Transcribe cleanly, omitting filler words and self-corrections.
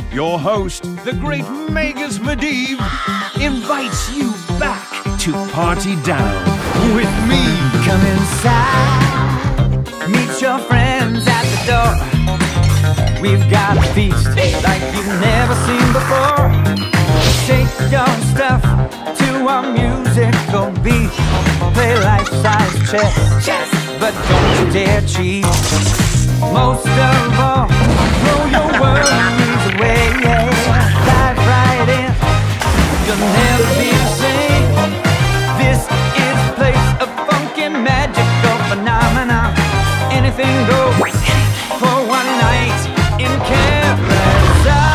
your host, the great Magus Medivh, invites you back to party down with me. Come inside, meet your friends at the door. We've got a feast like you've never seen before. Shake your stuff to our musical beat. Play life-size chess, but don't you dare cheat. Most of all, throw your worries away. Dive right in, you'll never be the same. This is a place of funky, magical phenomena. Anything goes for one night in Karazhan.